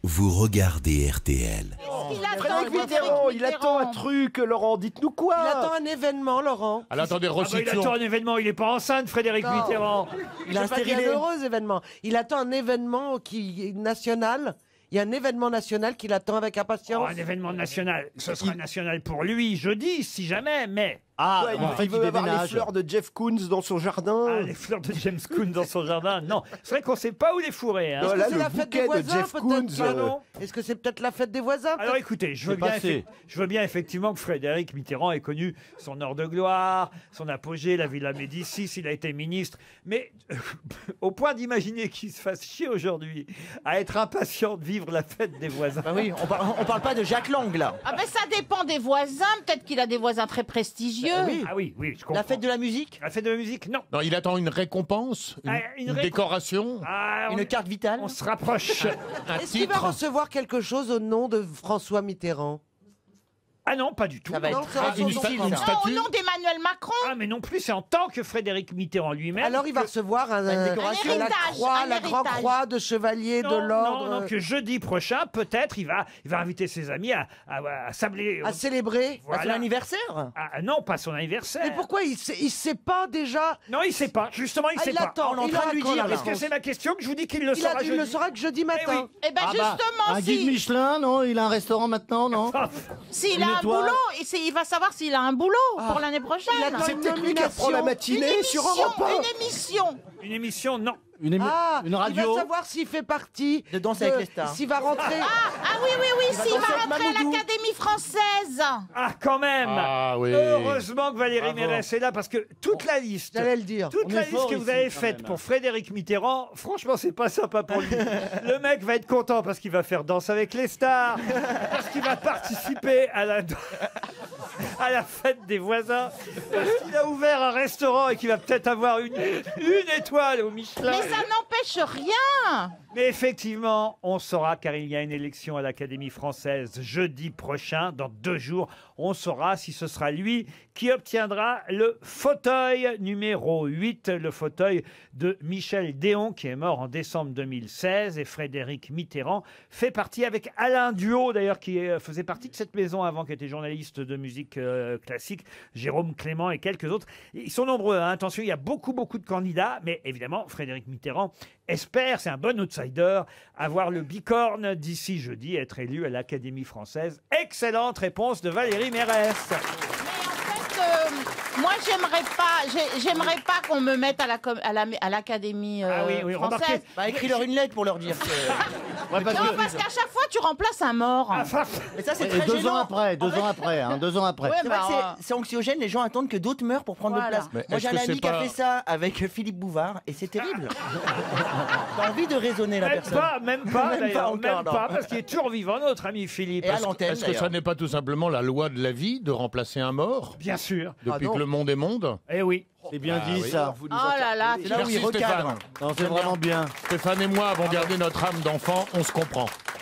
vous regardez RTL. Frédéric Mitterrand, il attend un truc, Laurent, dites-nous quoi? Il attend un événement, Laurent. Alors attendez, Il recyclons. attend un événement, il n'est pas enceinte, Frédéric Non. Mitterrand. Il a un heureux événement. Il attend un événement qui est national. Il y a un événement national qu'il attend avec Oh, impatience. un événement national. Ce sera national pour lui jeudi, si jamais, mais... Ah, il veut avoir les fleurs de Jeff Koons dans son jardin. Ah, les fleurs de James Coon dans son jardin, non. C'est vrai qu'on ne sait pas où les fourrer. Hein. Non, là, C'est le la fête des bouquet de voisins, Jeff Koons. peut-être, non? Est-ce que c'est peut-être la fête des voisins? Alors écoutez, je veux bien effectivement que Frédéric Mitterrand ait connu son heure de gloire, son apogée, la Villa Médicis, il a été ministre. Mais au point d'imaginer qu'il se fasse chier aujourd'hui à être impatient de vivre la fête des voisins. Bah oui, on parle pas de Jacques Lang là. Ah ben ça dépend des voisins, peut-être qu'il a des voisins très prestigieux. Ah oui, je comprends. La fête de la musique, La fête de la musique, non. Non, il attend une récompense, une décoration, Ah, une carte vitale. on se rapproche. un Est-ce qu'il va titre. recevoir quelque chose au nom de François Mitterrand? Ah non, pas du tout. Ça va Non, être ça va très être difficile. une ça. Oh, au statue. nom d'Emmanuel Macron. Ah mais non plus, c'est en tant que Frédéric Mitterrand lui-même. Alors il va recevoir Une décoration. la héritage, croix, un la grande héritage. croix de chevalier de Non, l'ordre non, que jeudi prochain, peut-être, il va inviter ses amis à sabler. à célébrer. À son anniversaire. Ah, non, pas son anniversaire. Mais pourquoi il sait pas déjà? Non, il sait pas. Justement, il Ah, sait il pas. attend, On est en il train de aura lui quand dire, la là. Est-ce que réponse? c'est ma question que je vous dis qu'il le saura Il le jeudi? saura que jeudi matin. Eh ben justement, Un guide Michelin, non? Il a un restaurant maintenant, non? s'il Une a un étoile. boulot, il va savoir s'il a un boulot pour l'année prochaine. Il attend C'est une peut-être lui qui apprend la nomination. matinée sur Europe 1. Une émission. Une émission, non. Une Il radio? va savoir s'il fait partie De Danse avec les stars. S'il va rentrer. Ah oui, s'il va danser avec rentrer à Mamoudou. l'Académie française. Ah, quand même. Ah oui. Heureusement que Valérie Mérès est là parce que toute la liste. J'allais le dire. Toute On la est liste fort que vous ici, avez quand faite même. pour Frédéric Mitterrand, franchement, c'est pas sympa pour lui. Le mec va être content parce qu'il va faire Danse avec les stars, parce qu'il va participer à la fête des voisins, parce qu'il a ouvert un restaurant et qu'il va peut-être avoir une étoile au Michelin. Mais ça n'empêche rien. Mais effectivement, on saura, car il y a une élection à l'Académie française jeudi prochain, dans 2 jours. On saura si ce sera lui qui obtiendra le fauteuil numéro 8, le fauteuil de Michel Déon, qui est mort en décembre 2016. Et Frédéric Mitterrand fait partie avec Alain Duhaut, d'ailleurs, qui faisait partie de cette maison avant, qui était journaliste de musique classique, Jérôme Clément et quelques autres. Ils sont nombreux, hein. Attention, il y a beaucoup de candidats, mais évidemment, Frédéric Mitterrand espère, c'est un bon outsider, avoir le bicorne d'ici jeudi, être élu à l'Académie française. Excellente réponse de Valérie Mérès. Mais en fait, moi, j'aimerais pas qu'on me mette à l'Académie Ah oui, française. remarquez. Bah, écris-leur une lettre pour leur dire que. Ouais, parce Non, que- parce qu'à chaque fois, tu remplaces un mort. Mais ça, c'est Et très 2 ans gênant. après, 2 ans après, hein, 2 ans après. Ouais, C'est vrai bah, que c'est anxiogène, les gens attendent que d'autres meurent pour prendre Voilà. votre place. Mais Moi est-ce j'ai un que ami c'est qui a pas- fait ça avec Philippe Bouvard et c'est terrible. T'as envie de raisonner la Même personne. pas, Même pas d'ailleurs, encore, même non. pas, parce qu'il est toujours vivant, notre ami Philippe. Et à l'antenne Est-ce que ça d'ailleurs. n'est pas tout simplement la loi de la vie de remplacer un mort Bien sûr. depuis non. que le monde est monde? Eh oui. C'est bien Ah dit oui. ça. Oh là là, C'est là où Merci, il recadre. Stéphane. Non, c'est vraiment bien. Stéphane et moi avons gardé notre âme d'enfant, on se comprend.